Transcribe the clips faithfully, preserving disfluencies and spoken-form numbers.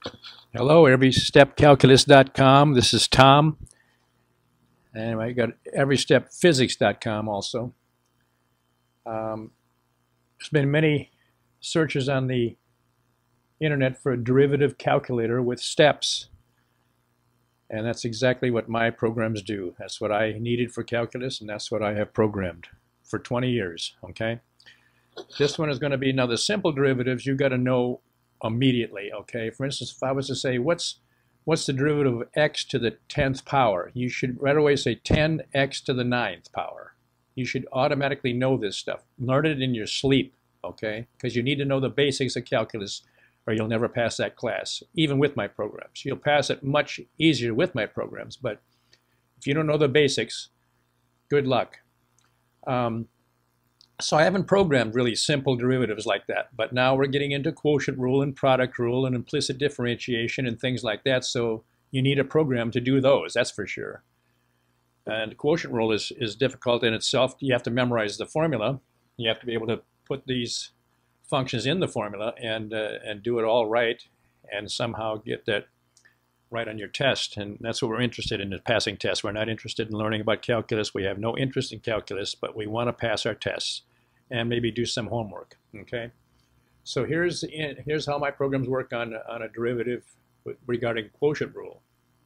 Hello, every step calculus dot com. This is Tom. And I got every step physics dot com also. Um, there's been many searches on the internet for a derivative calculator with steps. And that's exactly what my programs do. That's what I needed for calculus, and that's what I have programmed for twenty years. Okay. This one is going to be, now the simple derivatives you got to know immediately. Okay. For instance, if I was to say, what's what's the derivative of x to the tenth power? You should right away say ten x to the ninth power. You should automatically know this stuff. Learn it in your sleep, okay? Because you need to know the basics of calculus or you'll never pass that class, even with my programs. You'll pass it much easier with my programs, but if you don't know the basics, good luck. Um, so I haven't programmed really simple derivatives like that, but now we're getting into quotient rule and product rule and implicit differentiation and things like that, so you need a program to do those, that's for sure. And quotient rule is, is difficult in itself. You have to memorize the formula. You have to be able to put these functions in the formula and, uh, and do it all right and somehow get that right on your test. And that's what we're interested in, is passing tests. We're not interested in learning about calculus. We have no interest in calculus, but we want to pass our tests and maybe do some homework, okay? So here's, here's how my programs work on, on a derivative regarding quotient rule.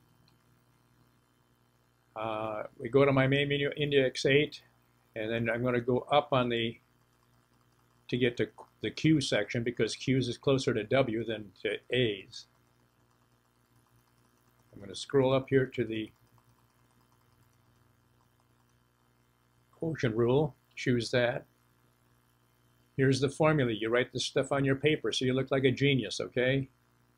Uh, we go to my main menu, index eight, and then I'm going to go up on the, to get to the Q section, because Q's is closer to W than to A's. I'm going to scroll up here to the quotient rule, choose that. Here's the formula. You write this stuff on your paper so you look like a genius, okay?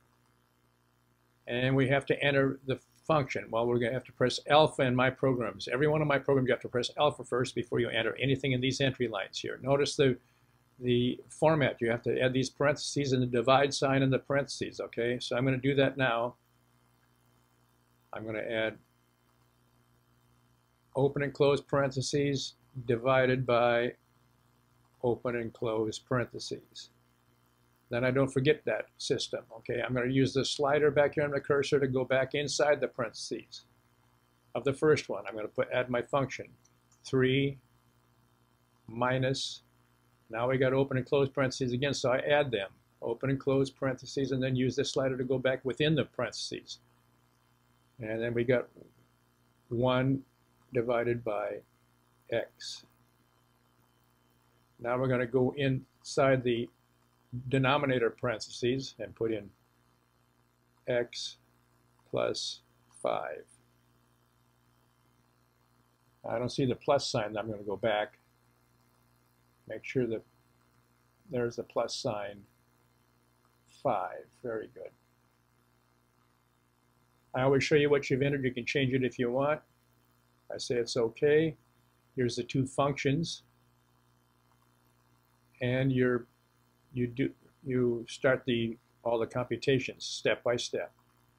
And we have to enter the function. Well, we're going to have to press alpha in my programs. Every one of my programs, you have to press alpha first before you enter anything in these entry lines here. Notice the, the format. You have to add these parentheses and the divide sign in the parentheses, okay? So I'm going to do that now. I'm going to add open and close parentheses divided by open and close parentheses. Then I don't forget that system, okay? I'm going to use the slider back here on the cursor to go back inside the parentheses of the first one. I'm going to put add my function, three minus, now we got open and close parentheses again, so I add them, open and close parentheses, and then use the slider to go back within the parentheses. And then we got one divided by x. Now we're going to go inside the denominator parentheses and put in x plus five. I don't see the plus sign. I'm going to go back. Make sure that there's the plus sign, five. Very good. I always show you what you've entered. You can change it if you want. I say it's okay. Here's the two functions. And you're you do you start the all the computations step by step.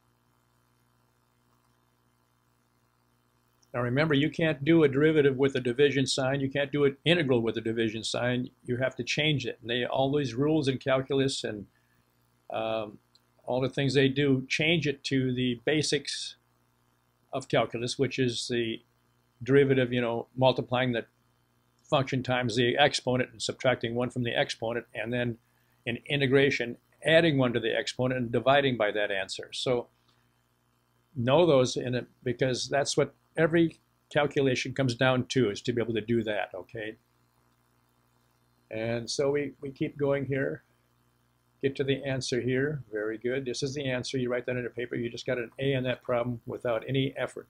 Now remember, you can't do a derivative with a division sign. You can't do an integral with a division sign. You have to change it. And they all these rules in calculus and um, all the things they do change it to the basics of calculus, which is the derivative, you know, multiplying the function times the exponent and subtracting one from the exponent, and then in integration adding one to the exponent and dividing by that answer. So know those in it, because that's what every calculation comes down to, is to be able to do that, okay? And so we, we keep going here, get to the answer here. Very good. This is the answer. You write that in your paper. You just got an A in that problem without any effort.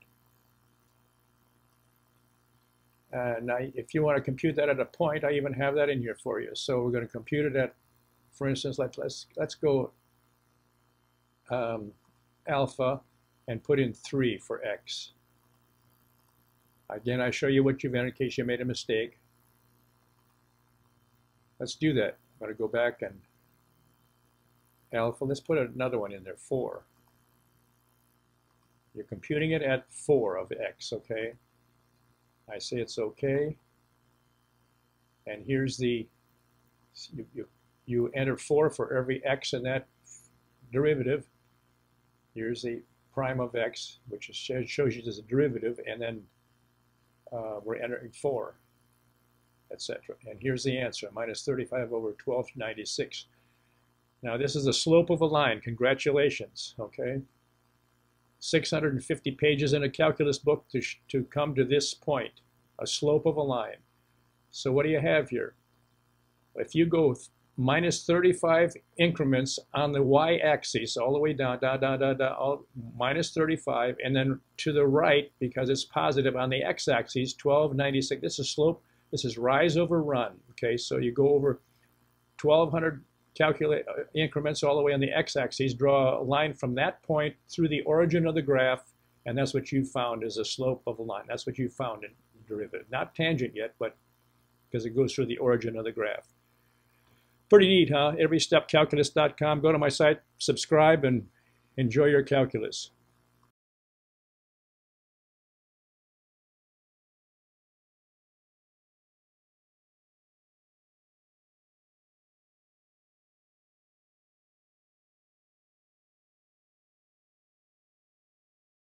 Uh, now, if you want to compute that at a point, I even have that in here for you. So we're going to compute it at, for instance, let, let's, let's go um, alpha and put in three for x. Again, I show you what you've entered in case you made a mistake. Let's do that. I'm going to go back and alpha, let's put another one in there, four. You're computing it at four of x, okay? I say it's okay. And here's the, you, you, you enter four for every x in that derivative. Here's the prime of x, which is, shows you as a derivative, and then uh, we're entering four, et cetera. And here's the answer, minus thirty-five over twelve ninety-six. Now this is the slope of a line. Congratulations, okay? six hundred fifty pages in a calculus book to, to come to this point, a slope of a line. So what do you have here? If you go minus thirty-five increments on the y-axis all the way down, down, down, down, down, all, minus thirty-five, and then to the right, because it's positive on the x-axis, twelve ninety-six. This is slope, this is rise over run, okay? So you go over twelve hundred calculate uh, increments all the way on the x-axis, draw a line from that point through the origin of the graph, and that's what you found is a slope of a line. That's what you found in derivative. Not tangent yet, but because it goes through the origin of the graph. Pretty neat, huh? every step calculus dot com. Go to my site, subscribe, and enjoy your calculus.